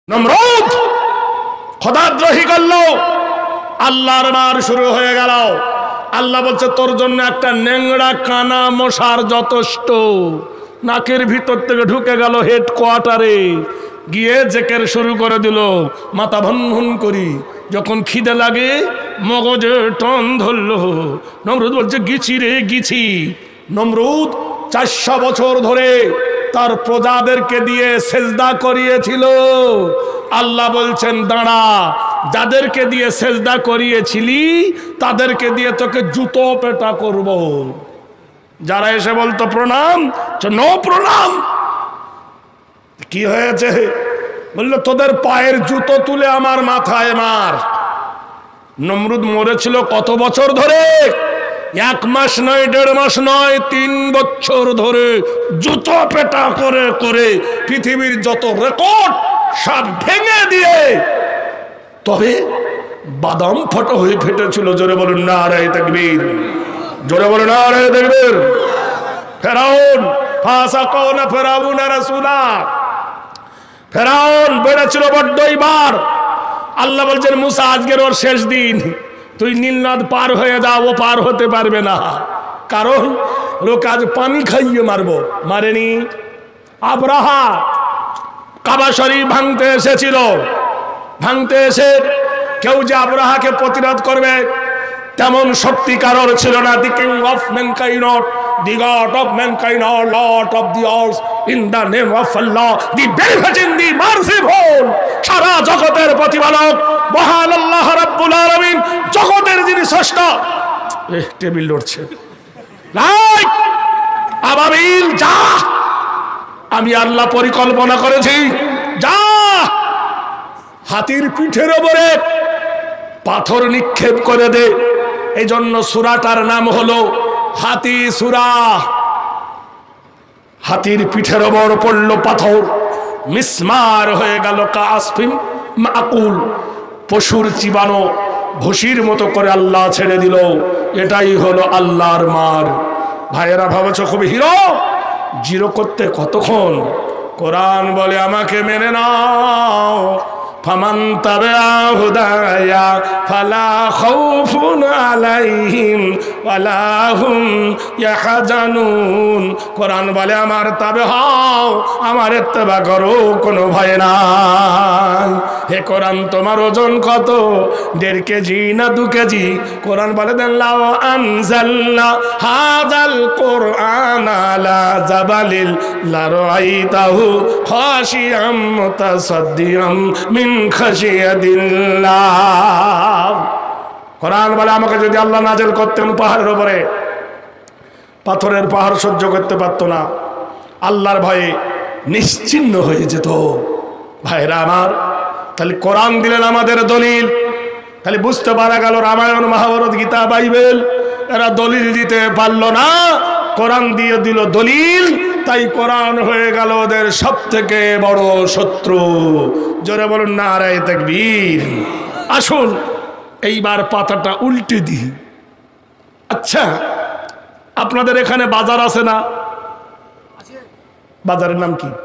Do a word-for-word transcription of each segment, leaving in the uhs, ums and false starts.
নমরুদ খোদাদ্রোহী করলো, আল্লাহর মার শুরু হয়ে গেল। আল্লাহ বলছে তোর জন্য একটা নেংড়া কানা মশার যথেষ্ট। নাকের ভিতর থেকে ঢুকে গেল হেড কোয়ার্টারে, গিয়ে জেকের শুরু করে দিল, মাথা ভন ভন করি। যখন খিদে লাগে মগজে টন ধরল, নমরুদ বলছে গিছি রে গিছি। নমরুদ চারশো বছর ধরে তার প্রজাদেরকে দিয়ে সেজদা করিয়েছিল। আল্লাহ বলছেন দাঁড়া, যাদেরকে দিয়ে সেজদা করিয়েছিলি তাদেরকে দিয়ে তোকে জুতো পেটা করব। যারা এসে বলতো প্রণাম, নো প্রণাম। কি হয়েছে? বললো তোদের পায়ের জুতো তুলে আমার মাথায় মার। নমরুদ মরেছিল কত বছর ধরে? এক মাস নয়, দেড় মাস নয়, তিন বছর ধরে জুতো পেটা করে করে পৃথিবীর যত রেকর্ড সব ভেঙে দিয়ে, তবে বাদাম ফটো হয়ে ফেটেছিল। জোরে বলুন নারে তাকবীর, জোরে বলুন নারে তাকবীর। ফেরাউন ফাসাকানা ফেরাউন রাসূলা, ফেরাউন বেড়েছিল বড্ডই বার। আল্লাহ বলছেন মুসা আজকের ওর শেষ দিন, তুই নীলনদ পার হয়ে যা, ও পার হতে পারবে না। কারণ লোক আজ পানি খাইয়ে মারবো, মারেনি। আব্রাহা কাবা শরীফ ভাঙতে এসেছিল, ভাঙতে এসে কেউ যে আব্রাহাকে প্রতিরোধ করবে তেমন শক্তি কারোর ছিল না। The king of mankind, the God of mankind, lord of the earth, in the name of Allah, the beneficent, the merciful, সারা জগতের প্রতিপালক মহান আল্লাহ রাব্বুল আলামিন, জগতের যিনি স্রষ্টা। এ টেবিল লড়ছে, লাইক আবাবিল যা, আমি আল্লাহ পরিকল্পনা করেছি, যা হাতির পিঠের উপরে পাথর নিক্ষেপ করে দে। এই জন্য সূরাটার নাম হলো হাতি সূরা। হাতির পিঠের উপর পড়লো পাথর, মিসমার হয়ে গেল কাসফিম মাকুল, পশুর চিবানো ভুসির মতো করে আল্লাহ ছেড়ে দিল। এটাই হলো আল্লাহর মার। ভাইয়েরা ভাবছো খুব হিরো, জিরো করতে কতক্ষণ? কোরআন বলে আমাকে মেনে নাও, ফামান তাবিআ হুদায়া ফালা খাউফুন আলাইহিম ওয়ালা হুম ইয়াহজানুন। কোরআন বলে আমার তাবে হও, আমার ইত্তেবা করো, কোনো ভয় নাই। হে কোরআন তোমার ওজন কত? দেড় কেজি না দু কেজি? কোরআন বলে দেন লাও আনজালনা হাযাল কোরআন আলা জাবালিল লারাইতাহু খাশিয়াম মুতাসাদ্দিয়াম মিন খাশিয়াতিল্লাহ। কোরআন বলে আমাকে যদি আল্লাহ নাজিল করতেন পাহাড়ের উপরে, পাথরের পাহাড় সহ্য করতে পারতো না, আল্লাহর ভয়ে নিশ্চিহ্ন হয়ে যেত। ভাইরা আমার, তাহলে কোরআন দিলেন আমাদের দলিল। তাহলে বুঝতে পারা গেল রামায়ণ, মহাভারত, গীতা, বাইবেল এরা দলিল দিতে পারলো না, কোরআন দিয়ে দিল দলিল। তাই কোরআন হয়ে গেল ওদের সব থেকে বড় শত্রু। জোরে বলুন নারে তাকবীর। আসুন এইবার পাতাটা উল্টে দিই। আচ্ছা, আপনাদের এখানে বাজার আছে না? বাজারের নাম কি?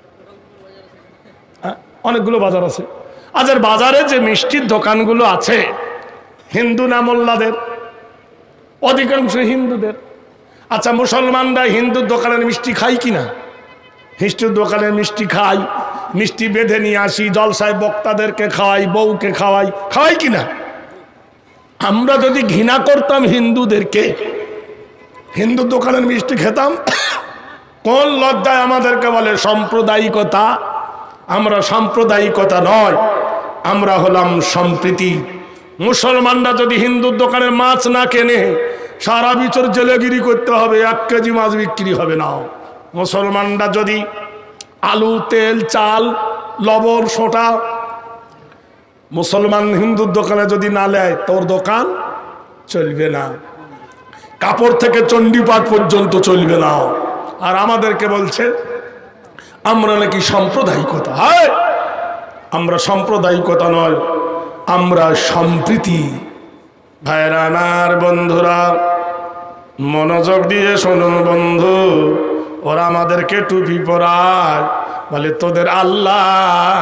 অনেকগুলো বাজার আছে। আজের বাজারে যে মিষ্টির দোকানগুলো আছে, হিন্দু না মোল্লাদের? অধিকাংশ হিন্দুদের। আচ্ছা, মুসলমানরা হিন্দুর দোকানের মিষ্টি খাই কিনা? হিন্দুর দোকানের মিষ্টি খাই, মিষ্টি বেঁধে নিয়ে আসি, জলসায় বক্তাদেরকে খাওয়াই, বউকে খাওয়াই, খাওয়াই কিনা? আমরা যদি ঘৃণা করতাম হিন্দুদেরকে, হিন্দুর দোকানের মিষ্টি খেতাম, কোন লজ্জায় আমাদেরকে বলে সাম্প্রদায়িকতা। আমরা সাম্প্রদায়িকতা নয়, আমরা হলাম সম্প্রীতি। মুসলমানরা যদি হিন্দুর দোকানের মাছ না কেনে, সারা বছর জেলেগিরি করতে হবে, এক কেজি মাছ বিক্রি হবে না। মুসলমানরা যদি আলু, তেল, চাল, লবণ, সোঁটা মুসলমান হিন্দুর দোকানে যদি না নেয়, তোর দোকান চলবে না। কাপড় থেকে চণ্ডীপাঠ পর্যন্ত চলবে না। আর আমাদেরকে বলছে আমরা নাকি সাম্প্রদায়িকতা। হয় আমরা সাম্প্রদায়িকতা নয়, আমরা সম্প্রীতি। ভাইরা আমার, বন্ধুরা মনোযোগ দিয়ে শোনো বন্ধু, ওরা আমাদেরকে টুপি পরায়, বলে তোদের আল্লাহ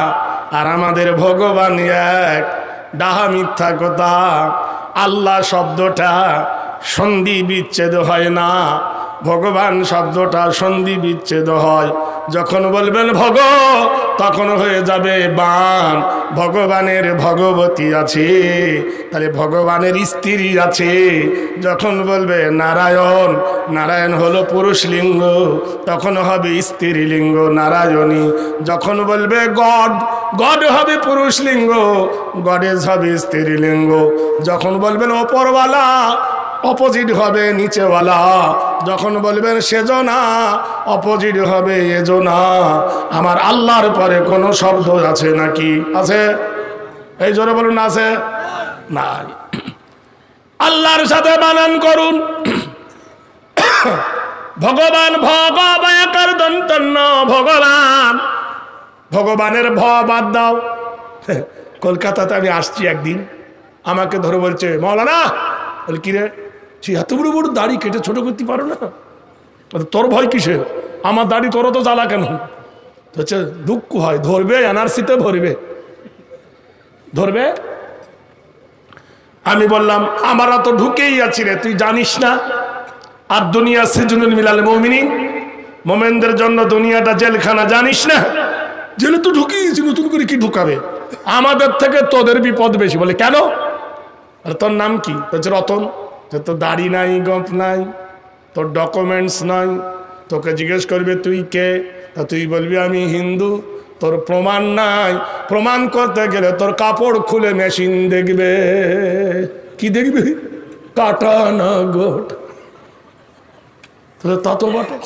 আর আমাদের ভগবান এক, ডাহা মিথ্যা কথা। আল্লাহ শব্দটা সন্ধি বিচ্ছেদ হয় না, ভগবান শব্দটা সন্ধি বিচ্ছেদ হয়। যখন বলবেন ভগ তখন হয়ে যাবে বান। ভগবানের ভগবতী আছে, তাহলে ভগবানের স্ত্রী আছে। যখন বলবে নারায়ণ, নারায়ণ হলো পুরুষ লিঙ্গ, তখন হবে স্ত্রী লিঙ্গ নারায়ণী। যখন বলবে গড, গড হবে পুরুষ লিঙ্গ, গডেজ হবে স্ত্রী লিঙ্গ। যখন বলবেন ওপরওয়ালা, অপোজিট হবে নিচেওয়ালা। যখন বলবেন সেজনা, অপোজিট হবে এজনা। আমার আল্লাহর পরে কোনো শব্দ আছে নাকি? আছে? এই জোরে বলুন আছে? নাই। আল্লাহর সাথে বানান করুন। ভগবান, ভগবায়াকার দন্তন্য ভগবান, ভগবানের ভ বাদ দাও। কলকাতাতে আমি আসছি একদিন, আমাকে ধরে বলছে মৌলানা, বলে কিরে এত বড় বড় দাড়ি কেটে ছোট করতে পারো না? তোর ভয় কিসের? আমার দাড়ি তোর তো জ্বালা কেন? হচ্ছে দুঃখ হয়, ধরবে এনআরসিতে ভরবে, ধরবে। আমি বললাম আমরা তো ঢুকেই আছি রে, তুই জানিস না? আর দুনিয়া সিজনুল মিলাল মুমিনিন, মোমেনদের জন্য দুনিয়াটা জেলখানা, জানিস না? জেলে তো ঢুকিয়েছি, নতুন করে কি ঢুকাবে? আমাদের থেকে তোদের বিপদ বেশি। বলে কেন? তোর নাম কি? হচ্ছে রতন। তোর দাড়ি নাই, গপ নাই, তোর ডকুমেন্টস নাই, তোকে জিজ্ঞেস করবে তুই কে, তা তুই বলবি আমি হিন্দু। তোর প্রমাণ নাই, প্রমাণ করতে গেলে তোর কাপড় খুলে মেশিন দেখবে। কি দেখবে? কাটা না গোট। তা তো বটে,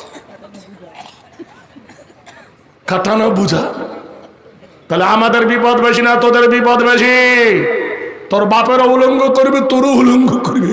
কাটা না বুঝা। তাহলে আমাদের বিপদ বেশি না তোদের বিপদ বেশি? তোর বাপের উলঙ্গ করবে, তোরও উলঙ্গ করবে।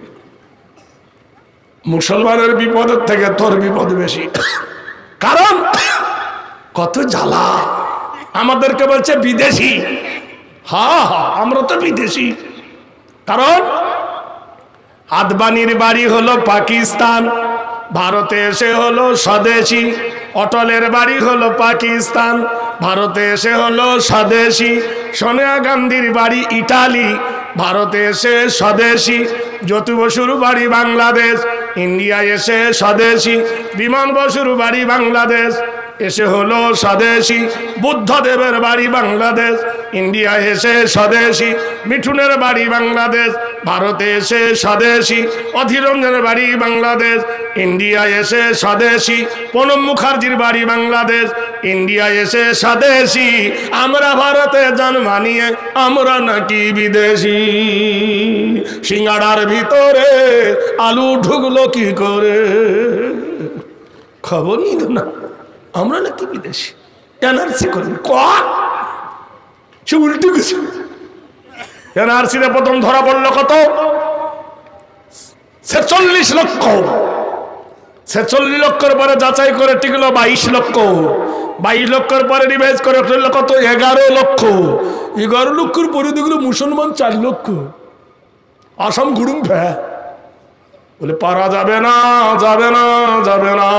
মুসলমানের বিপদের থেকে তোর বিপদ বেশি, কারণ কত জ্বালা। আমাদেরকে বলছে বিদেশি। হ্যাঁ হ্যাঁ, আমরা তো বিদেশি। কারণ আদবানির বাড়ি হলো পাকিস্তান, ভারতে এসে হলো স্বদেশি। অটলের বাড়ি হলো পাকিস্তান, ভারতে এসে হলো স্বদেশি। সোনিয়া গান্ধীর বাড়ি ইটালি, ভারতে এসে স্বদেশি। জ্যোতি বসুর বাড়ি বাংলাদেশ, ইন্ডিয়া এসে স্বদেশি। বিমান বসুর বাড়ি বাংলাদেশ, এসে হলো স্বদেশি। বুদ্ধদেবের বাড়ি বাংলাদেশ, ইন্ডিয়া এসে স্বদেশি। মিঠুনের বাড়ি বাংলাদেশ, ভারতে এসে স্বদেশি। অধীররঞ্জনের বাড়ি বাংলাদেশ, ইন্ডিয়া এসে স্বদেশি। প্রণব মুখার্জির বাড়ি বাংলাদেশ, ইন্ডিয়া এসে স্বদেশি। আমরা ভারতে জন্ম নিয়ে আমরা নাকি বিদেশি। সিঙ্গাড়ার ভিতরে আলু ঢুকলো কি করে? খবর নিল না, আমরা নাকি বিদেশি। এনআরসি করবে সে উল্টে গেছে। এনআরসিতে প্রথম ধরা পড়লো কত? ছেচল্লিশ লক্ষ। ছেচল্লিশ লক্ষের পরে যাচাই করে টিকলো বাইশ লক্ষ। বাইশ লক্ষের পরে রিভাইজ করে ফেললো কত? এগারো লক্ষ। এগারো লক্ষের পরে দেখলো মুসলমান চার লক্ষ। আসাম গুড়ুম ভ্যা বলে পারা যাবে না, যাবে না, যাবে না।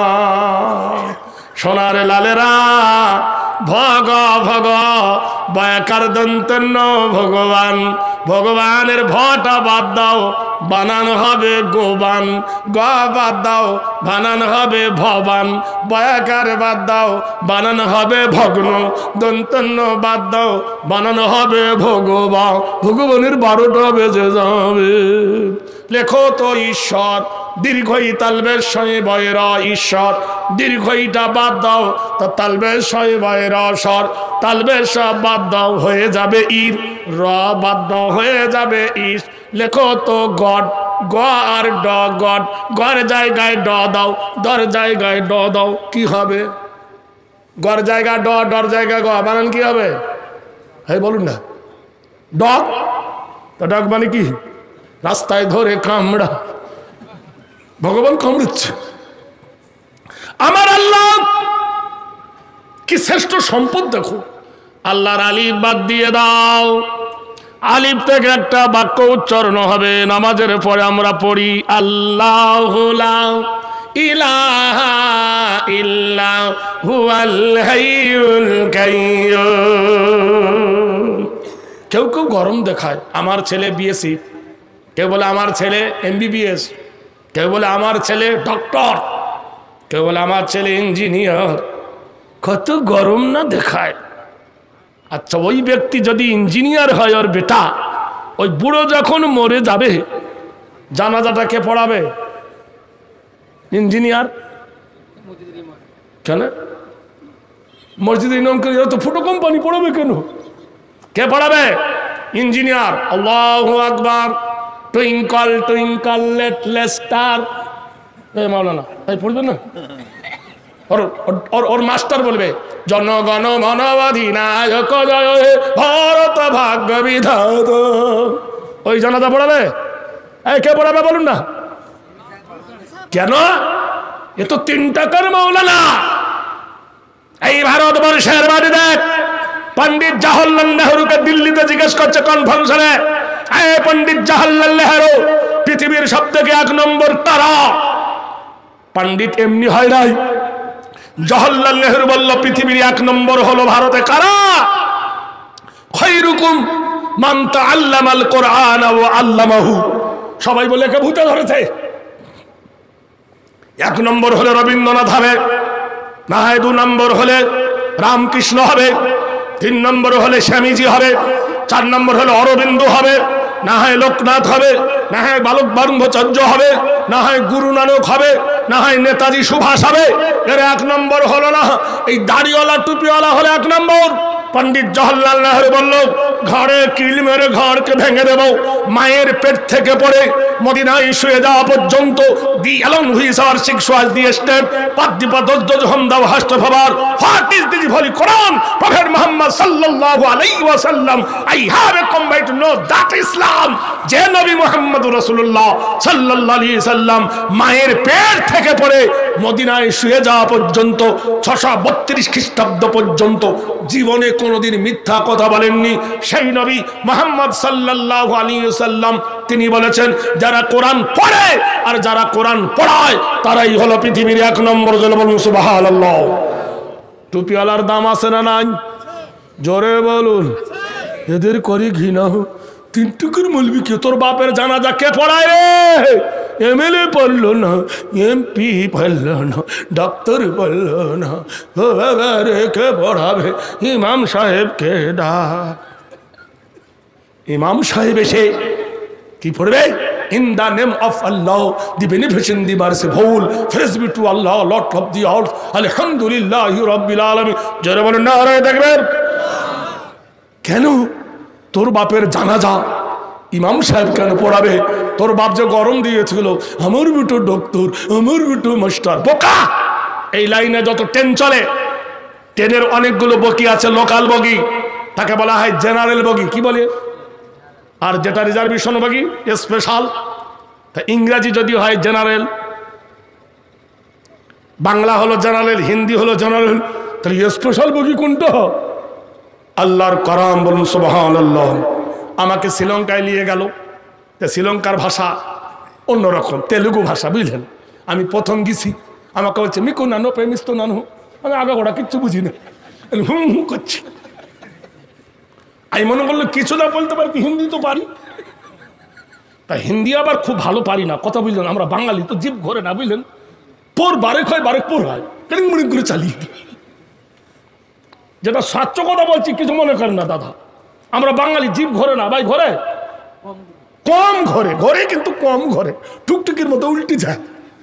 সোনার লালেরা, ভগ ভগ বয়াকার দন্তন্য ভগবান। ভগবানের ভটা বাদ দাও, বানান হবে গোবান। গ বাদ দাও, বানান হবে ভবান। বয়াকার বাদ দাও, বানান হবে ভগ্ন। দন্তন্য বাদ দাও, বানান হবে ভগবান। ভগবানের বারোটা বেজে যাবে। লেখো তো ঈশ্বর, দীর্ঘই তালবের সয়ে বয়ের ঈশ্বর। দীর্ঘইটা বাদ দাও, তো তালবের সয়ে বয়ের স্বর। তালবের সব বাদ দাও, হয়ে যাবে ইর। র বাদ দাও, হয়ে যাবে ইস। লেখো তো গড, গ আর ড গড। গর জায়গায় ড দাও, দর জায়গায় ড দাও, কি হবে? গর জায়গা ড, ডর জায়গা গ, বানান কি হবে? হ্যাঁ বলুন না। ডগ, তো ডগ মানে কি? রাস্তায় ধরে কামড়া। ভগবান কামড়াচ্ছে। আমার আল্লাহ কি শ্রেষ্ঠ সম্পদ দেখো। আল্লাহর আলিফ বাদ দিয়ে দাও। আলিফ থেকে একটা বাক্য উচ্চারণ হবে। নামাজের পরে আমরা পড়ি আল্লাহু লা ইলাহা ইল্লা হুয়াল হাইয়ুল কাইয়্যুম। কেউ কেউ গরম দেখায়, আমার ছেলে বিএসসি, কেউ বলে আমার ছেলে এমবিবিএস, কেউ বলে আমার ছেলে ডক্টর, কেউ বলে আমার ছেলে ইঞ্জিনিয়ার। কত গরম না দেখায়। আচ্ছা, ওই ব্যক্তি যদি ইঞ্জিনিয়ার হয়, ওর বেটা ওই বুড়ো যখন মরে যাবে, জানাজাটা কে পড়াবে? ইঞ্জিনিয়ার। কেন মসজিদে ইমাম করে তো ফুটো কোম্পানি পড়াবে কেন? কে পড়াবে? ইঞ্জিনিয়ার। আল্লাহু আকবার। Twinkle twinkle little star. এই মাওলানা তাই পড়বে না? ওর ওর ওর মাস্টার বলবে জনগণ মন অধিনায়ক জয় হে ভারত ভাগ্য বিধাতা। ওই জানাজা পড়াবে? এই কে পড়াবে বলুন না? কেন? এ তো তিন টাকার মাওলানা। এই ভারতবর্ষের বাড়ি দেখ, পণ্ডিত জওহরলাল নেহরুকে দিল্লিতে জিজ্ঞেস করছে কনফারেন্সে, এই পণ্ডিত জওহরলাল নেহরু পৃথিবীর সব থেকে এক নম্বর তারা। পণ্ডিত এমনি হয় নাই। জওহরলাল নেহরু বলল পৃথিবীর এক নম্বর হলো ভারতে কারা? খায়রুকুম মান তাআল্লামাল কুরআন ওয়া আল্লামাহু। সবাই বলে কে ভূতে ধরেছে। এক নম্বর হলে রবীন্দ্রনাথ হবে, না হয় দু নম্বর হলে রামকৃষ্ণ হবে, তিন নম্বর হলে স্বামীজি হবে, চার নম্বর হলে অরবিন্দ হবে, না হয় লোকনাথ হবে, না হয় বালক ব্রহ্মচার্য হবে, না হয় গুরু নানক হবে, না হয় নেতাজি সুভাষ হবে। এর এক নম্বর হলো না। এই দাড়িওয়ালা টুপিওয়ালা হলে এক নম্বর। পণ্ডিত জওহরলাল নেহরু বলল ঘরে কিল মেরে ঘরকে ভেঙে দেব। মায়ের পেট থেকে পড়ে মদিনায় শুয়ে যাওয়া পর্যন্ত the alone whiz our six was the step পাদ্দিপা দজদজ হমদাও হাস্টফাবার what is this holy Quran prophet Muhammad সাল্লাল্লাহু আলাইহি ওয়াসাল্লাম I have a come by to know that Islam. যে নবী মুহাম্মদ রাসূলুল্লাহ সাল্লাল্লাহু আলাইহি সাল্লাম মায়ের পেট থেকে পড়ে মদিনায় শুয়ে যাওয়া পর্যন্ত ছয়শো বত্রিশ খ্রিস্টাব্দ পর্যন্ত জীবনে কোনোদিন মিথ্যা কথা বলেননি। সেই নবী মুহাম্মদ সাল্লাল্লাহু আলাইহি ওয়াসাল্লাম তিনি বলেছেন যারা কোরআন পড়ে আর যারা কোরআন পড়ায় তারাই হলো পৃথিবীর এক নম্বর। বলুন সুবহানাল্লাহ। টুপিওয়ালার দাম আছে না নাই? জোরে বলুন। এদের করে ঘৃণা। তিন টুকুর মৌলবি কে? তোর বাপের জানাজা কে পড়ায় রে? এমএলএ পড়লো না, এমপি পড়লো না, ডক্টর পড়লো না, কে পড়াবে? ইমাম সাহেবকে ডাক। ইমাম সাহেব এসে কি পড়বে? In the name of Allah, the beneficent, the merciful, praise be to Allah, Lord of the earth, Alhamdulillahi Rabbil Alamin. জোরে বলেন নারায়ে তাকবীর। কেন তোর বাপের জানাজা ইমাম সাহেব কেন পড়াবে? তোর বাপ যে গরম দিয়েছিল, আমার বিটু ডক্টর, আমার বিটু মাস্টার। বোকা! এই লাইনে যত ট্রেন চলে, ট্রেনের অনেকগুলো বগি আছে, লোকাল বগি, তাকে বলা হয় জেনারেল বগি। কি বলে? আর যেটা রিজার্ভেশন বগি স্পেশাল। তা ইংরাজি যদি হয় জেনারেল, বাংলা হলো জেনারেল, হিন্দি হলো জেনারেল, তাহলে স্পেশাল বগি কোনটা? আল্লাহর কারাম। বলুন সুবহানাল্লাহ। আমাকে শ্রীলঙ্কায় নিয়ে গেল। শ্রীলঙ্কার ভাষা অন্যরকম, তেলুগু ভাষা, বুঝলেন? আমি প্রথম গেছি, আমাকে বলছে মিকু নানো প্রেমিস তো নানো। আমি আগে ওরা কিচ্ছু বুঝি না, হুম হুম করছি। আমি মনে করলো কিছু না বলতে পারি, হিন্দি তো পারি। তা হিন্দি আবার খুব ভালো পারি না কথা, বুঝলেন? আমরা বাঙালি তো জিভ ঘরে না, বুঝলেন? পোর বারেক হয়, বারেক পোর হয়, কেন মনে করে চালিয়ে যেটা স্বাচ্ছ কথা বলছি, কিছু মনে করেন না দাদা। আমরা বাঙালি জিভ ঘরে না ভাই, ঘরে কম, ঘরে ঘরে কিন্তু কম, ঘরে টুকটুকির মতো উল্টি যায়।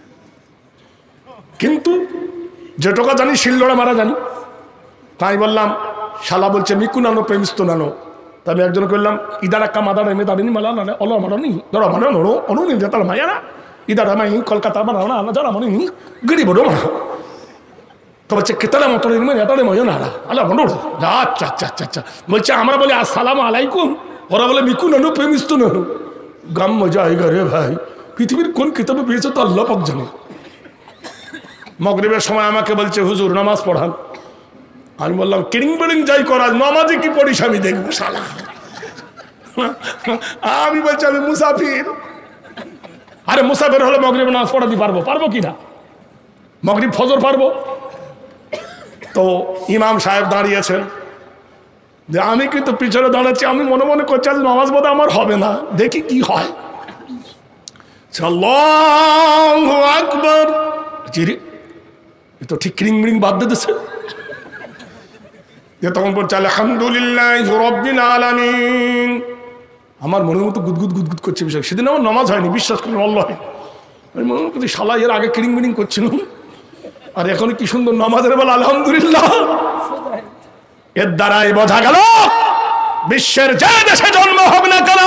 কিন্তু যেটুকা জানি শিলনোড়া মারা জানি। তাই বললাম, শালা বলছে মিকু নানো প্রেমিস তো নানো। তা আমি একজন করলাম ইদার একা মাদার এমে দাঁড়িনি মালা না অল মারানি ধরো মানে নড়ো অনুনি যেতার মায়া না ইদার আমি কলকাতা বানাও না না যারা মনে নি গড়ি বড়ো মা তো বলছে কেতালা মতো এটারে ময় না আল্লাহ মনো। আচ্ছা আচ্ছা আচ্ছা আচ্ছা বলছে আমরা বলি আসসালামু আলাইকুম, ওরা বলে মিকু নানো প্রেমিস তো নানো। গাম মজা আইগা রে ভাই। পৃথিবীর কোন কিতাবে পেয়েছে তো আল্লাহ পাক জানে। মাগরিবের সময় আমাকে বলছে হুজুর নামাজ পড়ান। আমি বললাম কিরিং বিড়িং যাই করা, নামাজে কি পড়িস আমি দেখবো শালা। আমি বলছি আমি মুসাফির। আরে মুসাফির হলে মাগরিবে নামাজ পড়াতে পারবো, পারবো কিনা? মাগরিব ফজর পারবো। তো ইমাম সাহেব দাঁড়িয়েছেন, যে আমি কিন্তু পিছনে দাঁড়াচ্ছি, আমি মনে মনে করছি আজ নামাজ বোধ আমার হবে না, দেখি কি হয়। আল্লাহু আকবার, তো ঠিক ক্রিং মিং বাদ দিতেছে। যে তখন বলছে আলহামদুলিল্লাহ রাব্বিল আলামিন। আমার মনের মতো গুদগুদ গুদগুদ করছে বিষয়। সেদিন আমার নামাজ হয়নি, বিশ্বাস করেন আল্লাহ। আমি মনে মনে করছি শালা এর আগে ক্রিং মিং করছিলাম, আর এখন কি সুন্দর নামাজের বেলা আলহামদুলিল্লাহ। এর দ্বারাই বোঝা গেল বিশ্বের যে দেশে জন্ম হোক না কেন,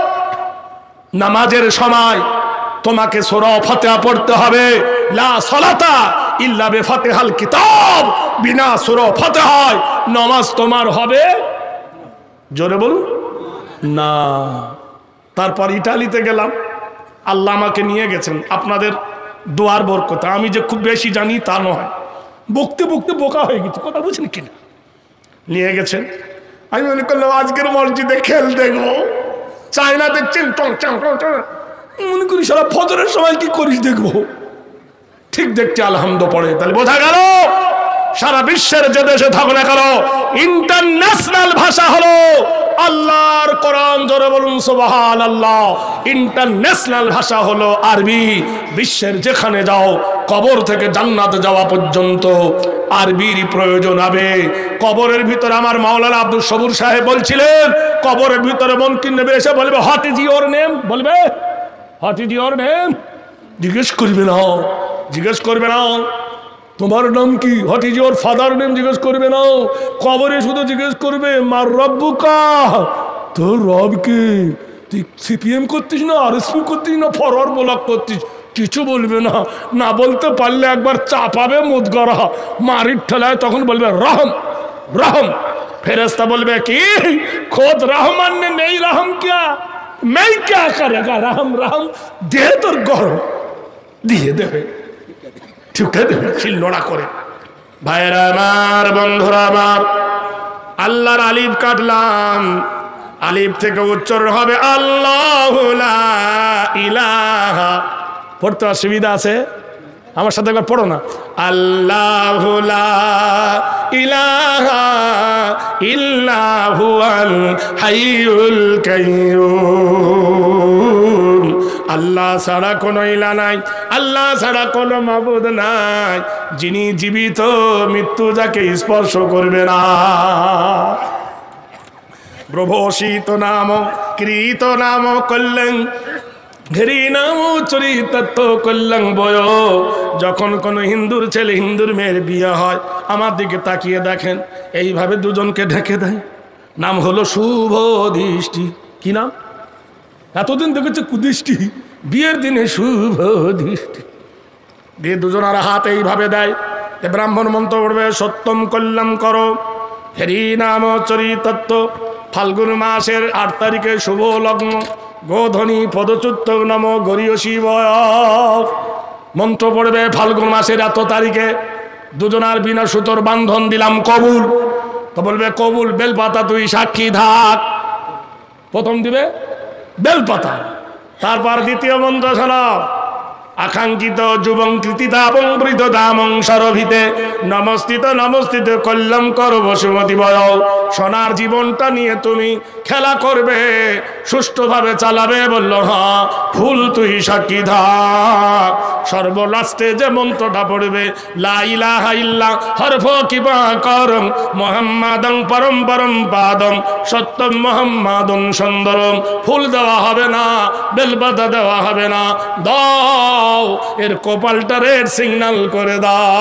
নামাজের সময় তোমাকে সূরা ফাতিহা পড়তে হবে। লা সালাতা ইল্লা বিফাতিহাল কিতাব, বিনা সূরা ফাতিহায় নামাজ তোমার হবে, জোরে বলুন না। তারপর ইটালিতে গেলাম, আল্লাহ আমাকে নিয়ে গেছেন আপনাদের দোয়ার বরকতে। আমি যে খুব বেশি জানি তা নয়, বকতে বকতে বোকা হয়ে গেছি, কথা বুঝেন কিনা। নিয়ে গেছেন, আমি মনে করলাম আজকের মসজিদে খেল দেখবো। চায়না দেখছেন, টং টং টং টং, মনে করি সারা ফজরের সময় কি করিস দেখবো। ঠিক দেখছি আলহামদুলিল্লাহ পড়ে। তাহলে বোঝা গেল সারা বিশ্বের যে দেশে থাকো না কেন, ইন্টারন্যাশনাল ভাষা হলো আল্লাহর কোরআন। জোরে বলুন সুবহানাল্লাহ। ইন্টারন্যাশনাল ভাষা হলো আরবি। বিশ্বের যেখানে যাও, কবর থেকে জান্নাতে যাওয়া পর্যন্ত আরবির প্রয়োজন হবে। কবরের ভিতরে আমার মাওলানা আব্দুল সবুর সাহেব বলছিলেন, কবরের ভিতরে মনকিন নবী এসে বলবে হোয়াট ইজ ইওর নেম, বলবে হোয়াট ইজ ইওর নেম, জিজ্ঞেস করবে না, জিজ্ঞেস করবে না তোমার নাম কি, what is your father name জিজ্ঞেস করবে না। কবরে শুধু জিজ্ঞেস করবে মার রব্বুকা, তোর রব কে, তুই সিপিএম করতিস না আরএসপি করতিস না ফরওয়ার্ড ব্লক করতিস, কিছু বলবে না। না বলতে পারলে একবার চাপাবে মুদগরা মারির ঠেলায়, তখন বলবে রহম রহম। ফেরেশতা বলবে কি, খোদ রহমান নে নেই রহম কিয়া, मैं क्या करेगा रहम रहम, दे তোর গরম দিয়ে দেবে, ঠুকে দেবে শিলনোড়া করে। ভাইরা আমার, বন্ধুরা আমার, আল্লাহর আলিফ কাটলাম, আলিফ থেকে উচ্চারণ হবে আল্লাহু লা ইলাহা। পড়তে অসুবিধা আছে? আমার সাথে একবার পড়ো না। আল্লাহু লা ইলাহা ইল্লা হুয়াল হাইয়ুল কাইয়্যুম। আল্লাহ ছাড়া কোনো ইলা নাই, আল্লাহ ছাড়া কোনো মাবুদ নাই, যিনি জীবিত, মৃত্যু যাকে স্পর্শ করবে না। প্রভোষিত নাম কৃত নাম কল্যাণ, ঘেরি নাম চরিতার্থ কল্যাণ বয়। যখন কোনো হিন্দুর ছেলে হিন্দুর মেয়ের বিয়ে হয়, আমার দিকে তাকিয়ে দেখেন, এইভাবে দুজনকে ঢেকে দেয়, নাম হলো শুভ দৃষ্টি। কি নাম? এতদিন দেখেছে কুদৃষ্টি, বিয়ের দিনে শুভ দৃষ্টি দিয়ে দুজনের হাত এইভাবে দেয়। ব্রাহ্মণ মন্ত্র পড়বে, সত্যম কল্যাণ করো, হেরি নাম চরিতার্থ। ফাল্গুন মাসের আট তারিখে শুভ লগ্ন, গোধনী পদচ্যুত নম গরীয় শিব। মন্ত্র পড়বে ফাল্গুন মাসের এত তারিখে, দুজনার বিনা সুতোর বান্ধন দিলাম কবুল। তো বলবে কবুল, বেলপাতা তুই সাক্ষী থাক। প্রথম দিবে বেলপাতা, তারপর দ্বিতীয় মন্ত্র শোনো, আকাঙ্ক্ষিত যুবং কৃতিতাবং বৃদ্ধদামং সরভিতে নমস্তিত নমস্তিত কল্যাণ কর বসুমতি বয়। সোনার জীবনটা নিয়ে তুমি খেলা করবে, সুষ্ঠুভাবে চালাবে। বলল হ্যাঁ, ফুল তুই সাক্ষী থাক। সর্বলাস্টে যে মন্ত্রটা পড়বে, লা ইলাহা ইল্লা হরফ কিবা করম মুহাম্মাদং পরম পরম পাদম সত্যম মুহাম্মাদুন সুন্দরম। ফুল দেওয়া হবে না, বেলপাতা দেওয়া হবে না, দাও এর কপালটা রেড সিগন্যাল করে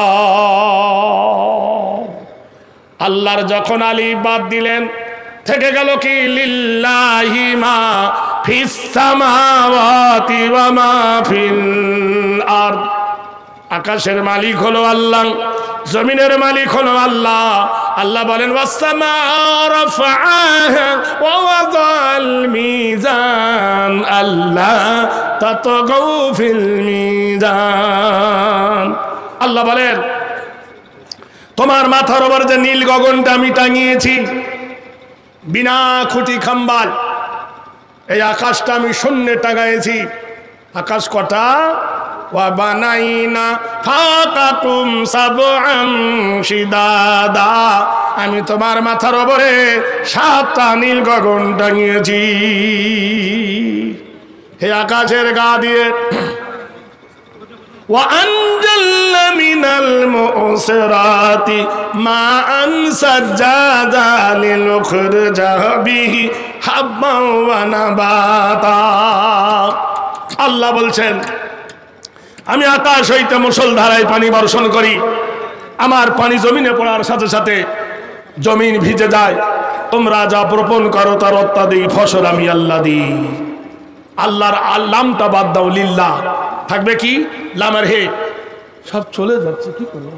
দাও। আল্লাহর যখন আলিফ বাদ দিলেন, থেকে গেল কি লিল্লাহি মা ফিস সামাওয়াতি ওয়া মা ফিল আরদ। আকাশের মালিক হলো আল্লাহ, জমিনের মালিক হলো আল্লাহ। আল্লাহ বলেন ওয়াসসামা রাফআহা ওয়া ওয়াদাল মিজান আল্লাহ তাতগাউ ফিল মিজান। আল্লাহ বলেন তোমার মাথার উপর যে নীল গগনটা আমি টাঙিয়েছি বিনা খুঁটি খাম্বাল, এই আকাশটা আমি শূন্যে টাঙাইছি। আকাশ কটা? ওয়া বানাইনা ফাকাকুম সাবআন শিদাদা, আমি তোমার মাথার উপরে সাতটা নীল গগন টাঙিয়েছি। হে আকাশের গা দিয়ে وأنزلنا من المعصرات ماء سجاجا لنخرج به حبا ونباتا। আল্লাহ বলছেন আমি আকাশ হইতে মুষলধারায় পানি বর্ষণ করি, আমার পানি জমিনে পড়ার সাথে সাথে জমিন ভিজে যায়, তোমরা যা বপন করো তার অত্যাধিক ফসল আমি আল্লাহ দিই। আল্লাহর আল্লামটা বাদ দাও, লিল্লাহ থাকবে কি লামের হে। সব চলে যাচ্ছে, কি করবো?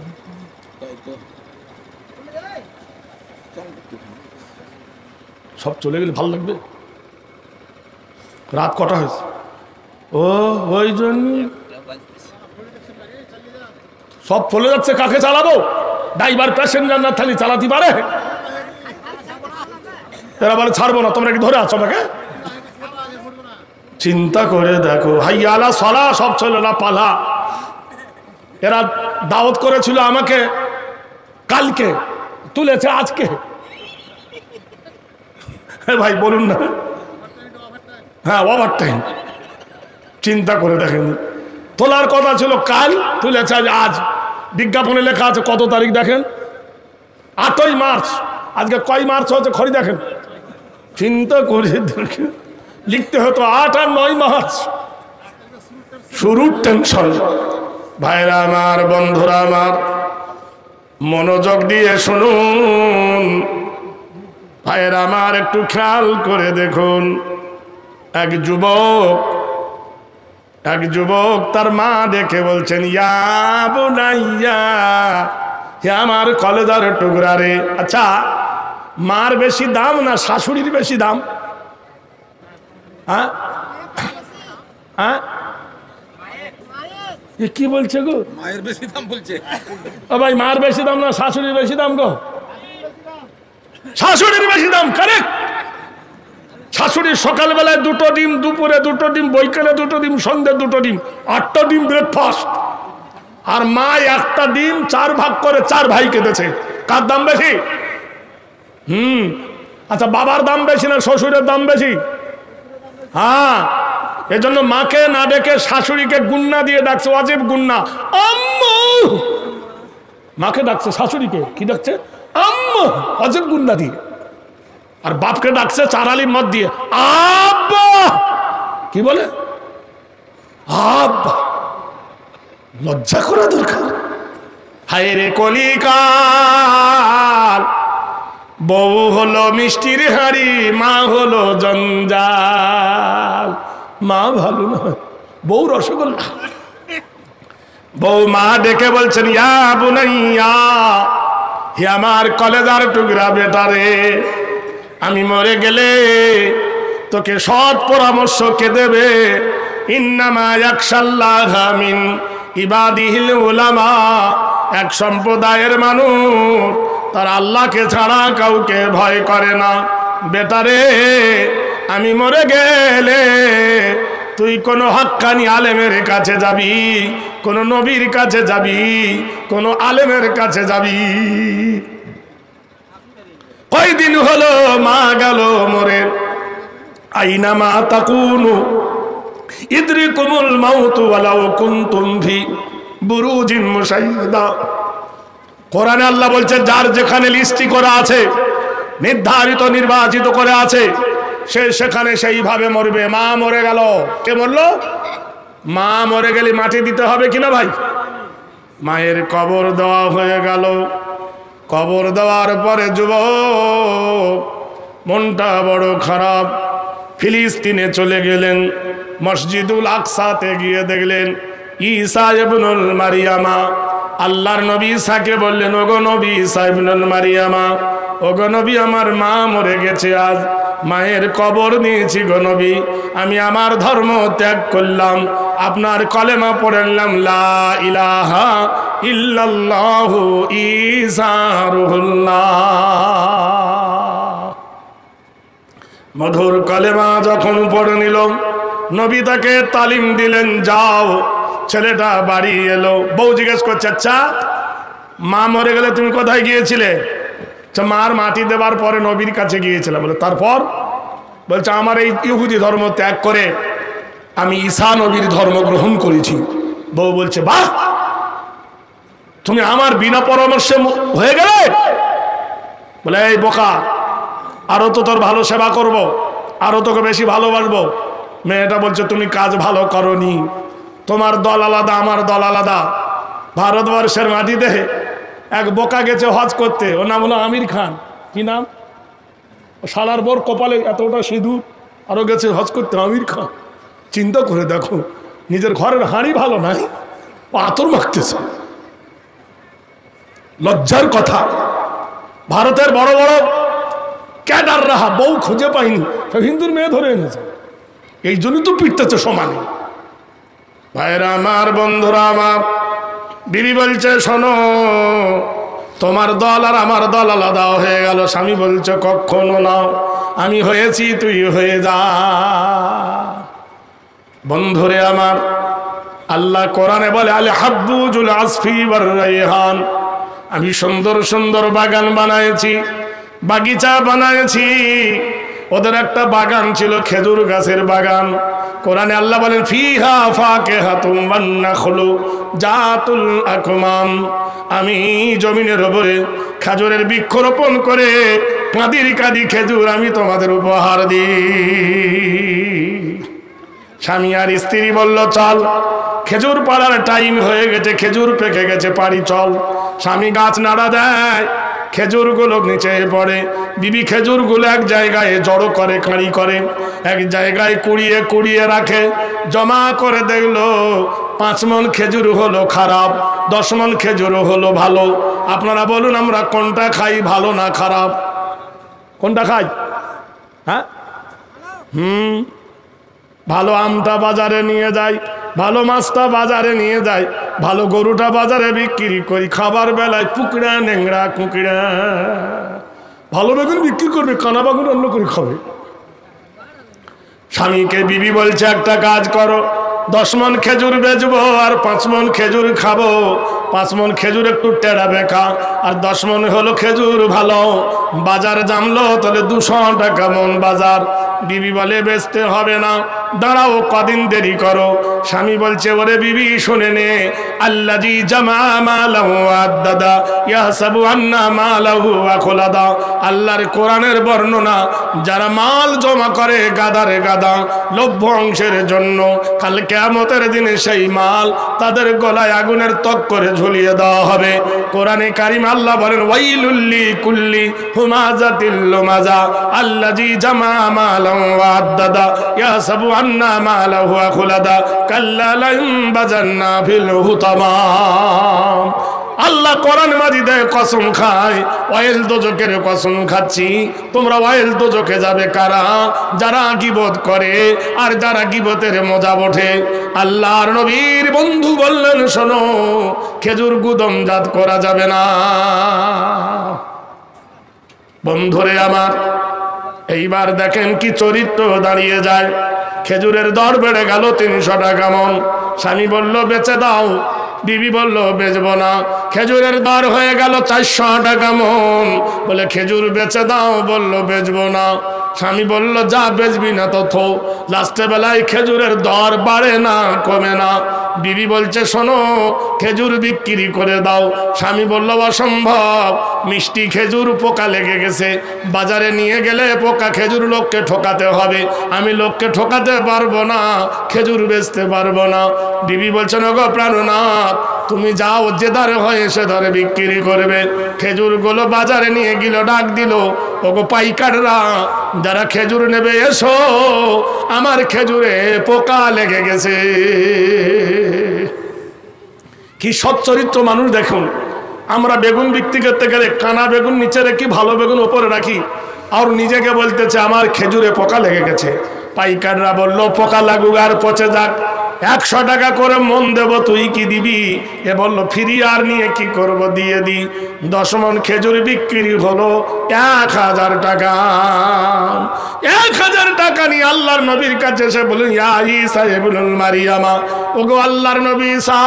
সব চলে গেলে ভালো লাগবে। রাত কটা হয়েছে? ও ওই জন্য সব চলে যাচ্ছে, কাকে চালাবো? ড্রাইভার প্যাসেঞ্জার না থাকলে চালাতে পারে? এরা বলে ছাড়বো না, তোমরা কি ধরে আছো আমাকে? চিন্তা করে দেখো, হাইয়ালা সলা সব ছিল না পালা। এরা দাওয়াত করেছিল আমাকে কালকে, তুলেছে আজকে। ভাই বলুন না, হ্যাঁ ওভার টাইম। চিন্তা করে দেখেন, তোলার কথা ছিল কাল, তুলেছে আজ। আজ বিজ্ঞাপনে লেখা আছে কত তারিখ দেখেন, আটই মার্চ। আজকে কয় মার্চ হচ্ছে খড়ি দেখেন। চিন্তা করে দেখেন, লিখতে হতো আট আর নয় মার্চ। শুরুর টেনশন। ভাইরা আমার, বন্ধুরা আমার, মনোযোগ দিয়ে শুনুন। ভাইরা আমার একটু খেয়াল করে দেখুন, এক যুবক এক যুবক তার মা দেখে বলছেন ইয়া বুনাইয়া, হে আমার কলেজার টুকরা রে। আচ্ছা, মার বেশি দাম না শাশুড়ির বেশি দাম? হ্যাঁ হ্যাঁ কি বলছে গো? মায়ের বেশি দাম বলছে। ও ভাই, মার বেশি দাম না শাশুড়ির বেশি দাম গো? শাশুড়ির বেশি দাম, কারেক্ট। শাশুড়ির সকালবেলায় দুটো ডিম, দুপুরে দুটো ডিম, বৈকালে দুটো ডিম, সন্ধ্যে দুটো ডিম, আটটা ডিম ব্রেকফাস্ট। আর মা একটা ডিম চার ভাগ করে চার ভাই কেটেছে। কার দাম বেশি? হুম আচ্ছা, বাবার দাম বেশি না শ্বশুরের দাম বেশি? হ্যাঁ, এজন্য মাকে না ডেকে শাশুড়িকে গুন্না দিয়ে ডাকছে, ওয়াজিব গুন্না। আম্মু মাকে ডাকছে, শাশুড়িকে কি ডাকছে? আম্মু, ওয়াজিব গুন্না দিয়ে। আর বাপকে ডাকছে চারালি মদ দিয়ে, আব্বা। কি বলে? আব্বা। লজ্জা করা দরকার। হায় রে কলিকাল, বউ হলো মিষ্টির হাড়ি, মা হলো জঞ্জাল। মা ভালো নয়, বউ রসগোল্লা। বউ মা ডেকে বলছেন ইয়া বুনাইয়া, হে আমার কলেজার টুকরা বেটারে, আমি মরে গেলে তোকে সৎ পরামর্শ কে দেবে? ইন্নামা ইয়াখশাল্লাহা মিন ইবাদিহিল উলামা। এক সম্প্রদায়ের মানুষ তার আল্লাহকে ছাড়া কাউকে ভয় করে না। বেটারে, আমি মরে গেলে তুই কোনো হাক্কানি আলেমের কাছে যাবি, কোনো নবীর কাছে যাবি, কোনো আলেমের কাছে যাবি। কয়দিন হলো মা গেল মরে। আইনা মা তাকুনু ইদরিকুমুল মাউতু ওয়ালাউ কুনতুম ফি বুরুজিন মুশাইয়্যাদা। কোরআনে আল্লাহ বলছে, যার যেখানে লিস্টি করা আছে, নির্ধারিত নির্বাচিত করে আছে, সে সেখানে সেইভাবে মরবে। মা মরে গেল, কে মরলো? মা মরে গেলে মাটি দিতে হবে কিনা ভাই? মায়ের কবর দেওয়া হয়ে গেল। কবর দেওয়ার পরে যুবক মনটা বড় খারাপ, ফিলিস্তিনে চলে গেলেন। মসজিদুল আকসাতে গিয়ে দেখলেন ঈসা ইবনুল মারিয়ামা। আল্লাহর নবী ঈসাকে বললেন, ওগো নবী ঈসা ইবনুল মারিয়ামা, ওগো নবী, আমার মা মরে গেছে, আজ মায়ের কবর নিয়েছি গো নবী। আমি আমার ধর্ম ত্যাগ করলাম, আপনার কলেমা পড়লাম, লা ইলাহা ইল্লাল্লাহু ঈসা রুহুল্লাহ। মধুর কলেমা যখন পড়ে নিল, নবী তাকে তালিম দিলেন, যাও ছেলেটা বাড়ি এলো, বউ জিজ্ঞেস করছে, আচ্ছা মা মরে গেলে তুমি কোথায় গিয়েছিলে? আচ্ছা, মার মাটি দেবার পরে নবীর কাছে গিয়েছিলাম। বলে তারপর? বলছে আমার এই ইহুদি ধর্ম ত্যাগ করে আমি ঈসা নবীর ধর্ম গ্রহণ করেছি। বউ বলছে, বাহ, তুমি আমার বিনা পরামর্শে হয়ে গেলে? বলে এই বোকা, আরো তো তোর ভালো সেবা করব, আরো তোকে বেশি ভালোবাসবো। মেয়েটা বলছে, তুমি কাজ ভালো করনি, তোমার দল আলাদা, আমার দল আলাদা। ভারতবর্ষের মাটিতে এক বোকা গেছে হজ করতে, ওর নাম হলো আমির খান। কি নাম? শালার বোর কপালে এতটা সিঁদুর, আরো গেছে হজ করতে আমির খান। চিন্তা করে দেখো, নিজের ঘরের হাঁড়ি ভালো নাই, আতর মাখতেছে। লজ্জার কথা। ভারতের বড় বড় ক্যাডার রাহা বউ খুঁজে পাইনি, হিন্দুর মেয়ে ধরে এনেছে। এই জন্যই তো পিটতেছে সমানে। ভাইরা আমার, বন্ধুরা আমার, বিবি বলছে, শোনো, তোমার দল আর আমার দল আলাদা হয়ে গেল। স্বামী বলছে, কখনো না, আমি হয়েছি, তুই হয়ে যা। বন্ধুরে আমার, আল্লাহ কোরআনে বলে, আল হাব্বুজুল আসফি ওয়ার রাইহান, আমি সুন্দর সুন্দর বাগান বানাইছি, বাগিচা বানাইছি। ওদের একটা বাগান ছিল, খেজুর গাছের বাগান। কোরআনে আল্লাহ বলেন, ফিহা ফাকিহাতুম ওয়ান নাখলু জাতুল আকমাম, আমি জমিনের উপরে খেজুরের বৃক্ষরোপণ করে কাঁদির কাঁদি খেজুর আমি তোমাদের উপহার দিই। স্বামী আর স্ত্রী বলল, চল, খেজুর পাড়ার টাইম হয়ে গেছে, খেজুর পেকে গেছে, পারি চল। স্বামী গাছ নাড়া দেয়, খেজুরগুলো নিচে পড়ে। বিবি খেজুরগুলো এক জায়গায় জড়ো করে, কাঁড়ি করে, এক জায়গায় কুড়িয়ে কুড়িয়ে রাখে। জমা করে দেখলো পাঁচ মন খেজুর হলো খারাপ, দশ মন খেজুর হলো ভালো। আপনারা বলুন, আমরা কোনটা খাই, ভালো না খারাপ? কোনটা খাই? হ্যাঁ, হুম ভালো আমটা বাজারে নিয়ে যাই, ভালো মাছটা বাজারে নিয়ে যাই, ভালো গরুটা বাজারে বিক্রি করি। খাবার বেলায় পুকড়া নেংড়া কুকড়া। ভালো বেগুন বিক্রি করবে, কানা বেগুন অন্য করে খাবে। স্বামীকে বিবি বলছে, একটা কাজ করো, দশ মন খেজুর বেচবো আর পাঁচ মন খেজুর খাবো। পাঁচ মন খেজুর একটু টেরা বেকা, আর দশ মন হলো খেজুর ভালো। বাজার জামলো তাহলে দুশো টাকা মন বাজার। বিবি বলে, বেচতে হবে না, দাঁড়াও, কদিন দেরি করো। স্বামী বলছে, ওরে বিবি শুনে নে, আল্লাযী জামা মালাহু আদাদা ইয়াহসাবু আন্না মালাহু আখলাদা। আল্লাহর কোরআনের বর্ণনা, যারা মাল জমা করে গাদারে গাদা লভ্য অংশের জন্য, কাল কিয়ামতের দিনে সেই মাল তাদের গলায় আগুনের ত্বক করে ঝুলিয়ে দেওয়া হবে। কোরআনে কারিম আল্লাহ বলেন, ওয়াইলুল লিকুল্লি হুমাযাতিল লুমাযা আল্লাযী জামা মালাহু আদাদা ইয়াহসাবু আন্না মালাহু আখলাদা কাল্লা লায়ুনবাযান্না ফিল হুতামা। আল্লাহ কোরআন মাজিদে কসম খায়, ওয়াইল দোজখের কসম খাচ্ছি, তোমরা ওয়াইল দোজখে যাবে কারা? যারা গীবত করে আর যারা গীবতের মজা ওঠে। আল্লাহর নবীর বন্ধু বললেন, শোনো, খেজুর গুদমজাত করা যাবে না। বন্ধুরে আমার, এইবার দেখেন কি চরিত্র দাঁড়িয়ে যায়। খেজুরের দর বেড়ে গেল তিনশো টাকা মন। স্বামী বলল, বেচে দাও। বিবি বলল, বেচবো না। খেজুরের দর হয়ে গেল চারশো টাকা মন। বলে, খেজুর বেচে দাও। বলল, বেচবো না। স্বামী বলল, যা বেচবি না তো থো। লাস্টে বেলায় খেজুরের দর বাড়ে না, কমে না। বিবি বলছে, শোনো, খেজুর বিক্রি করে দাও। স্বামী বলল, অসম্ভব, মিষ্টি খেজুর পোকা লেগে গেছে, বাজারে নিয়ে গেলে পোকা খেজুর লোককে ঠকাতে হবে, আমি লোককে ঠকাতে পারবো না, খেজুর বেচতে পারবো না। বিবি বলছে, গো প্রাণনাথ, তুমি যাও, যে ধারে হয় সে ধারে বিক্রি করবে। খেজুরগুলো বাজারে নিয়ে গেল, ডাক দিল, ওগো পাইকাররা, যারা খেজুর নেবে এসো, আমার খেজুরে পোকা লেগে গেছে। কি সচ্চরিত্র মানুষ দেখুন। আমরা বেগুন বিক্রি করতে গেলে কানা বেগুন নিচে রেখি, ভালো বেগুন ওপরে রাখি, আর নিজেকে বলতেছে আমার খেজুরে পোকা লেগে গেছে। পাইকাররা বললো, পোকা লাগুক আর পচে যাক, একশো টাকা করে মন দেব, তুই কি দিবি? এ বললো, ফিরি, আর নিয়ে কি করব, দিয়ে দি। দশ মন খেজুর বিক্রি হলো এক হাজার টাকা। এক হাজার টাকা নিয়ে আল্লাহর নবীর কাছে এসে বললেন, ইয়া ঈসা ইবনুল মারিয়ামা, ওগো আল্লাহর নবী ঈসা,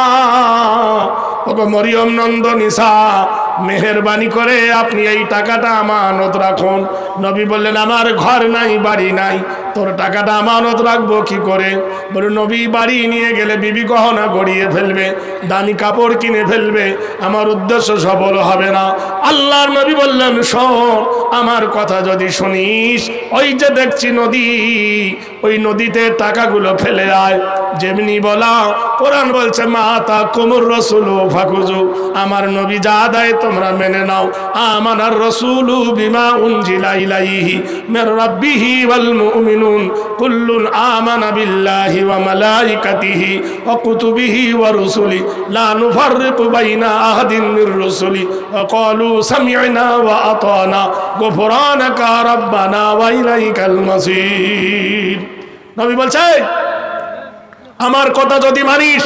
ওগো মরিয়ম নন্দন ঈসা, মেহেরবানি করে আপনি এই টাকাটা আমানত রাখুন। নবী বললেন, আমার ঘর নাই, বাড়ি নাই, তোর টাকাটা আমানত রাখবো কি করে? বলে, নবী বাড়ি নিয়ে গেলে বিবি গহনা গড়িয়ে ফেলবে, দামি কাপড় কিনে ফেলবে, আমার উদ্দেশ্য সফল হবে না। আল্লাহর নবী বললেন, শোন, আমার কথা যদি শুনিস, ওই যে দেখছি নদী, ওই নদীতে টাকাগুলো ফেলে আয়। যেমনি বলা, কোরআন বলছে, মাতা কুমুর রসুল ফাকুজু, আমার নবী যা দেয় তোমরা মেনে নাও। আমানার রাসূলু বিমা উনজিলা ইলাইহি মির রাব্বিহি ওয়াল মুমিনুন কুল্লুন আমানা বিল্লাহি ওয়া মালাইকাতিহি ওয়া কুতুবিহি ওয়া রুসুলি লা নুফাররিকু বাইনা আহাদিন মির রুসুলি ওয়া ক্বালু সামি'না ওয়া আতানা গুফরানাকা রাব্বানা ওয়া ইলাইকাল মাসির। নবী বলছে, আমার কথা যদি মানিস,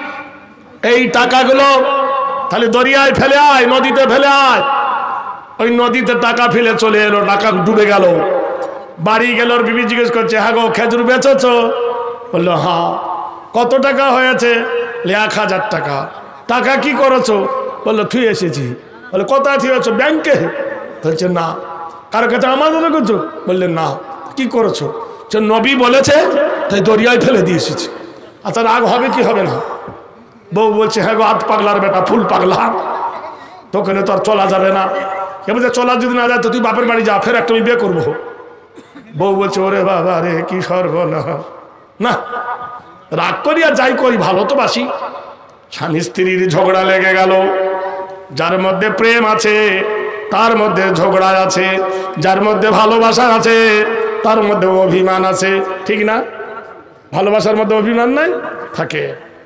এই টাকাগুলো তাহলে দরিয়ায় ফেলে আয়, নদীতে ফেলে আয়। ওই নদীতে টাকা ফেলে চলে এলো, টাকা ডুবে গেল। বাড়ি গেল, ওর বিবি জিজ্ঞেস করছে, হ্যাঁ গো, খেজুর বেচেছ? বললো, হ্যাঁ। কত টাকা হয়েছে? এক হাজার টাকা। টাকা কি করেছো? বললো, থুই এসেছি। বলে, কোথায় থুয়েছ? ব্যাংকে। বলছে, না। কারো কাছে আমাদের করছো? বললে, না। কি করেছো? নবী বলেছে, তাই দরিয়ায় ফেলে দিয়ে এসেছি। আচ্ছা, রাগ হবে কি হবে না? বউ বলছে, হ্যাঁ গো, আধ পাগলার বেটা, ফুল পাগলা, তোকে তো আর চলা যাবে না। কে বলছে, চলা যদি না যায় তো তুই বাপের বাড়ি যা, ফের একটা আমি বিয়ে করবো। বউ বলছে, ওরে বাবা রে, কি সর্বনাশ। না, রাগ করি আর যাই করি, ভালো তো বাসি। স্বামী স্ত্রীর ঝগড়া লেগে গেল। যার মধ্যে প্রেম আছে তার মধ্যে ঝগড়া আছে, যার মধ্যে ভালোবাসা আছে তার মধ্যে অভিমান আছে, ঠিক না? ভালোবাসার মধ্যে অভিমান নাই থাকে।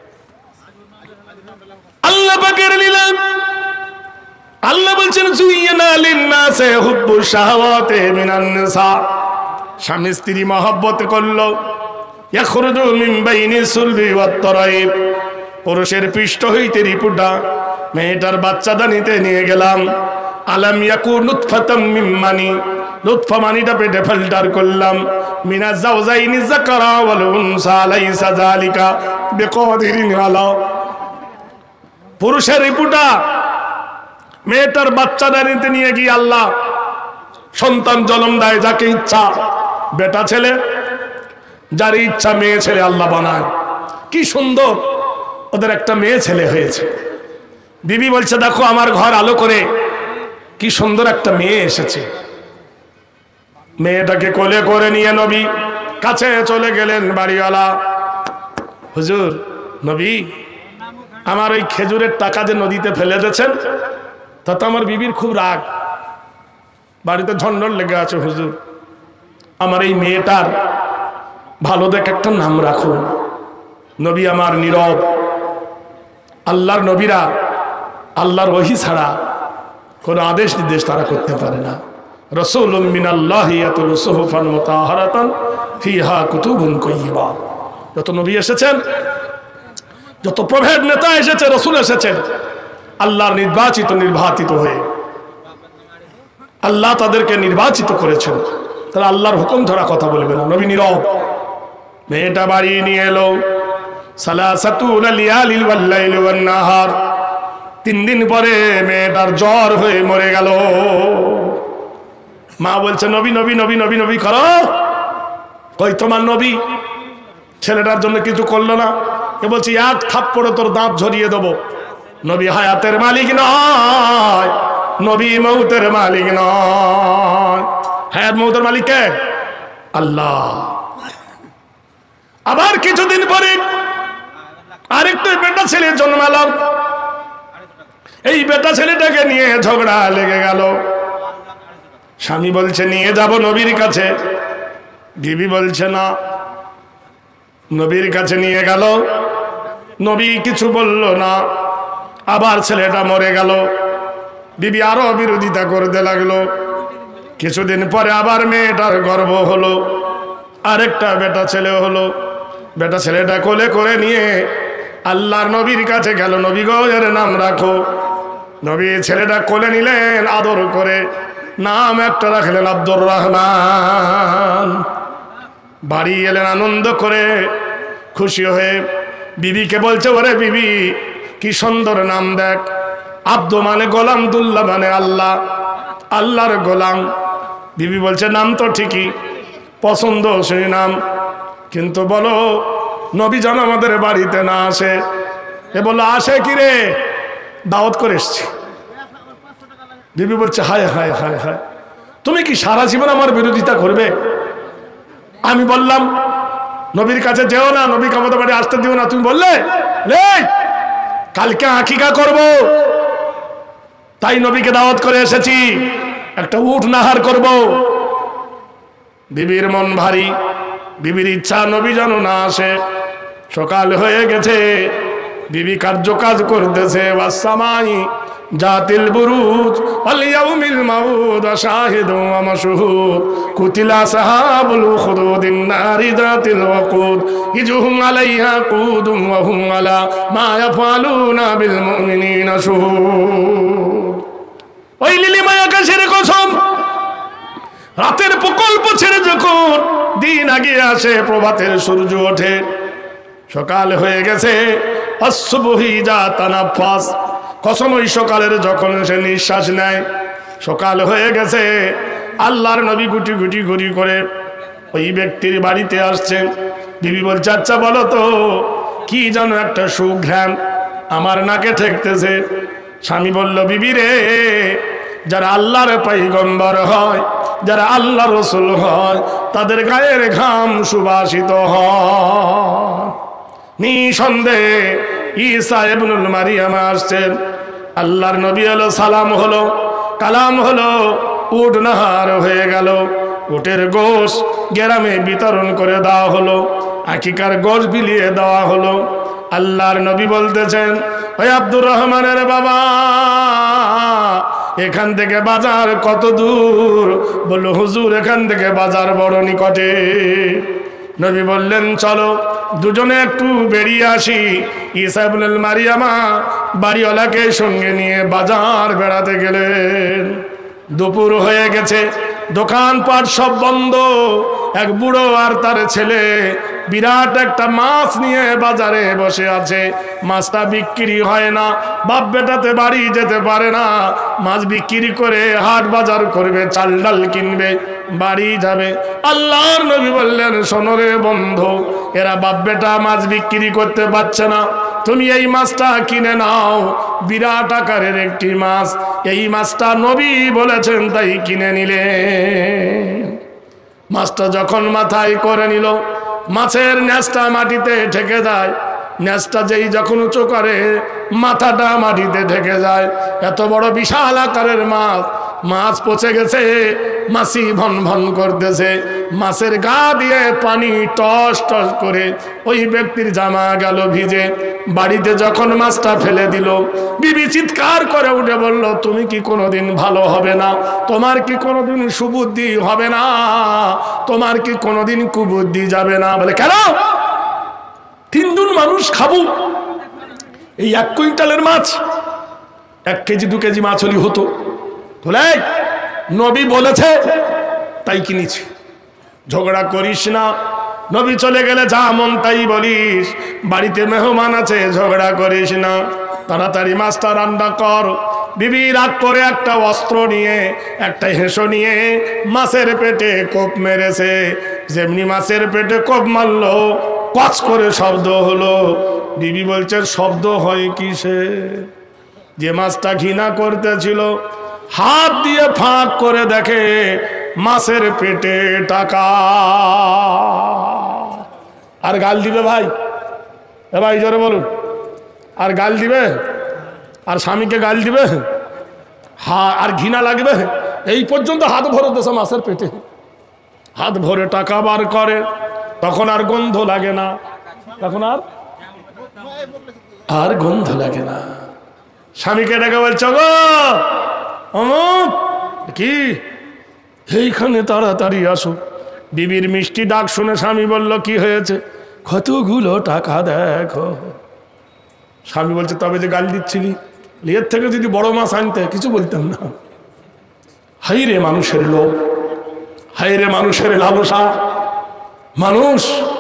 আল্লাহ পাকের লীলা, আল্লাহ বলছেন, যুইয়িনা লিন-নাসি হুব্বু শাহাওয়াতি মিনান নিসা। স্বামী স্ত্রী মহব্বত করলো, ইয়াখরুজু মিন বাইনি সুলবি ওয়াত তারাইব, পুরুষের পৃষ্ঠ হইতে রিপুটা, মেয়েটার বাচ্চাটা নিতে নিয়ে গেলাম। আলাম ইয়াকু নুতফাতাম মিন মানি, লুৎফা মানিটা পেটে ফিল্টার করলাম। মিনা যাওজাইনি যাকারা ওয়াল উনসা লাইসা যালিকা বিকাদিরিন আলা, পুরুষের রিপুটা মেয়েটার বাচ্চাটা নিতে নিয়ে গিয়ে আল্লাহ সন্তান জন্ম দেয় যাকে ইচ্ছা, বেটা ছেলে, যার ইচ্ছা মেয়ে ছেলে আল্লাহ বানায়। কি সুন্দর ওদের একটা মেয়ে ছেলে হয়েছে। বিবি বলছে, দেখো আমার ঘর আলো করে কি সুন্দর একটা মেয়ে এসেছে। মেয়েটাকে কোলে করে নিয়ে নবী কাছে চলে গেলেন। বাড়িওয়ালা, হুজুর, নবী, আমার ওই খেজুরের টাকা যে নদীতে ফেলে দিয়েছেন, তাতে আমার বিবির খুব রাগ, বাড়িতে ঝন্ডর লেগে আছে। হুজুর, আমার এই মেয়েটার ভালো দেখে একটা নাম রাখুন। নবী আমার নীরব। আল্লাহর নবীরা আল্লাহর ওহী ছাড়া কোনো আদেশ নির্দেশ তারা করতে পারে না। রাসূলুম মিনাল্লাহি ইয়াতলু সুহুফান মুতাহহারাতান ফিহা কুতুবুন কাইয়্যিবা। যত নবী এসেছেন, যত প্রভেদ নেতা এসেছে, রাসূল এসেছেন আল্লাহর নির্বাচিত নির্বাচিত হয়ে, আল্লাহ তাদেরকে নির্বাচিত করেছেন। তারা আল্লাহর হুকুম ছাড়া কথা বলবে না। নবী নীরব। মেয়েটা বাড়ি নিয়ে এলো। সালাসাতুনা লিয়ালিল ওয়াল লাইলি ওয়ান নাহার, তিন দিন পরে মেয়েটার জ্বর হয়ে মরে গেল। মা বলছে, নবী নবী নবী নবী নবী করো। কই তোমার নবী ছেলেটার জন্য কিছু করলো না? এ বলছি, এক থাপ্পড়ে তোর দাঁত ঝরিয়ে দেবো। নবী হায়াতের মালিক নয়, নবী মৌতের মালিক নয়। হায়াত মৌতের মালিক কে? আল্লাহ। আবার কিছুদিন পরে আরেকটা বেটা ছেলে জন্মালাম। এই বেটা ছেলেটাকে নিয়ে ঝগড়া লেগে গেল। স্বামী বলছে, নিয়ে যাব নবীর কাছে। বিবি বলছে না। নবীর কাছে নিয়ে গেল, নবী কিছু বলল না। আবার ছেলেটা মরে গেল। বিবি আরো বিরোধিতা করতে লাগলো। কিছুদিন পরে আবার মেয়েটার গর্ভ হলো, আরেকটা বেটা ছেলে হলো। বেটা ছেলেটা কোলে করে নিয়ে আল্লাহর নবীর কাছে গেল। নবী গো, এর নাম রাখো। নবী ছেলেটা কোলে নিলেন আদর করে, নাম একটা রাখলেন আব্দুর রহমান। বাড়ি এলেন আনন্দ করে, খুশি হয়ে বিবিকে বলছে, ওরে বিবি কি সুন্দর নাম দেখ, আব্দ মানে গোলাম, দুল্লাহ মানে আল্লাহ, আল্লাহর গোলাম। বিবি বলছে নাম তো ঠিকই, পছন্দ সেই নাম, কিন্তু বলো নবী যেন আমাদের বাড়িতে না আসে। এ বললো আসে কি রে, দাওয়াত করে এসছি। বিবি বলছে হায় হায় হায় হায়, তুমি কি সারা জীবন আমার বিরোধিতা করবে? আমি বললাম নবীর কাছে যেও না, নবীকে আমাদের বাড়ি আসতে দিও না, তুমি বললে কালকে আকিকা করব, তাই নবীকে দাওয়াত করে এসেছি, একটা উট নাহার করব। বিবির মন ভারী, বিবির ইচ্ছা নবী যেন না আসে। সকাল হয়ে গেছে, বিবি কার্যকাজ করতেছে, ওয়াসসামাই জাতিল বুরুজ ওয়াল ইয়াউমিল মাউদ ওয়া শাহিদুন ওয়া মাশহুদ কুতিলা আসহাবুল উখদুদিন নারি জাতিল ওয়াকুদ ইজহুম আলাইহা কুদুম ওয়া হুম আলা মা ইয়াফআলুনা বিল মুমিনিনা শুহুদ। ওই নীলিমা আকাশের কসম, রাতের প্রকল্প ছেড়ে যখন দিন আগে আসে, প্রভাতের সূর্য ওঠে, সকাল হয়ে গেছে, আসসুবহি জাতানাফাস, কসম ওই সকালের যখন সে নিঃশ্বাস নেয়, সকাল হয়ে গেছে। আল্লাহর নবী গুটি গুটি গুটি করে ওই ব্যক্তির বাড়িতে আসছেন। বিবি বলছে আচ্ছা বলো তো কি যেন একটা সুঘ্রাণ আমার নাকে ঠেকতেছে। স্বামী বলল বিবি রে, যারা আল্লাহর পয়গম্বর হয়, যারা আল্লাহ রসুল হয়, তাদের গায়ের ঘাম সুবাসিত হয়। নিঃসন্দেহে ঈসা ইবনুল মারিয়াম আসছেন, আল্লাহর নবী এলো, সালাম হলো, কালাম হলো, উট নাহার হয়ে গেল, উটের গোশ গ্রামে বিতরণ করে দেওয়া হলো, আকিকার গোশ বিলিয়ে দেওয়া হলো। আল্লাহর নবী বলতেছেন, ওই আব্দুর রহমানের বাবা, এখান থেকে বাজার কত দূর? বলল হুজুর এখান থেকে বাজার বড় নিকটে। নবী বললেন চলো দুজনে একটু বেরিয়ে আসি। ঈসা ইবনুল মারিয়ামা বাড়িওয়ালাকে সঙ্গে নিয়ে বাজার বেড়াতে গেলেন। দুপুর হয়ে গেছে, দোকানপাট সব বন্ধ। এক বুড়ো আর তার ছেলে বিরাট একটা মাছ নিয়ে বাজারে বসে আছে। মাছটা বিক্রি হয় না, বাপ বেটাতে বাড়ি যেতে পারে না। মাছ বিক্রি করে হাট বাজার করবে, চাল ডাল কিনবে, বাড়ি যাবে। আল্লাহর নবী বললেন শোনো রে বন্ধু, এরা বাপ বেটা মাছ বিক্রি করতে পারছে না, তুমি এই মাছটা কিনে নাও। বিরাট আকারের একটি মাছ, এই মাছটা নবী বলেছেন তাই কিনে নিলে। মাছটা যখন মাথায় করে নিল, মাছের ন্যাসটা মাটিতে ঠেকে যায়। ন্যাসটা যেই যখন উঁচু করে, মাথাটা মাটিতে ঠেকে যায়। এত বড় বিশাল আকারের মাছ, মাছ পচে গেছে, মাছি ভন ভন করতেছে। মাছের গা দিয়ে পানি টস টস করে ওই ব্যক্তির জামা গেল ভিজে। বাড়িতে যখন মাছটা ফেলে দিল, বিবি চিৎকার করে উঠে বলল তুমি কি কোনোদিন ভালো হবে না? তোমার কি কোনোদিন সুবুদ্ধি হবে না? তোমার কি কোনোদিন কুবুদ্ধি যাবে না? বলে কেন? তিনজন মানুষ খাবো, এই এক কুইন্টালের মাছ, এক কেজি দু কেজি মাছ হলি হতো। বলে নবী বলেছে তাই কিনেছি, ঝগড়া করিস না। নবী চলে গেলে যা মন তাই বলিস, বাড়িতে মেহমান আছে, ঝগড়া করিস না, তাড়াতাড়ি মাছটা রান্না কর। বিবি রাগ করে একটা অস্ত্র নিয়ে, একটা হেঁসো নিয়ে মাছের পেটে কোপ মেরেছে। যেমনি মাছের পেটে কোপ মারলো, কচ করে শব্দ হলো। বিবি বলছে শব্দ হয় কিসে? যে মাছটা ঘৃণা করতেছিল, হাত দিয়ে ফাঁক করে দেখে মাছের পেটে টাকা। আর গাল দিবে ভাই? এ ভাই জোরে বলুন, আর গাল দিবে? আর স্বামীকে গাল দিবে? হা আর ঘৃণা লাগবে? এই পর্যন্ত হাত ভরে দেশে মাছের পেটে, হাত ভরে টাকা বার করে। তখন আর গন্ধ লাগে না, তখন আর আর গন্ধ লাগে না। স্বামীকে ডেকে বলছো গো অমুক, কি এইখানে তাড়াতাড়ি আসো। বিবির মিষ্টি ডাক শুনে স্বামী বলল কি হয়েছে? কতগুলো টাকা দেখো। স্বামী বলছে তবে যে গাল দিচ্ছিলি, এর থেকে যদি বড় মাছ আনতে কিছু বলতাম না। হাই রে মানুষের লোভ, হাই রে মানুষের লালসা। মানুষ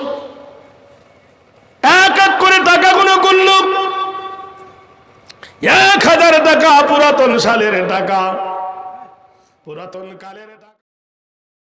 এক এক করে টাকা গুলো করল, এক হাজার টাকা পুরাতন সালের টাকা, পুরাতন কালের টাকা।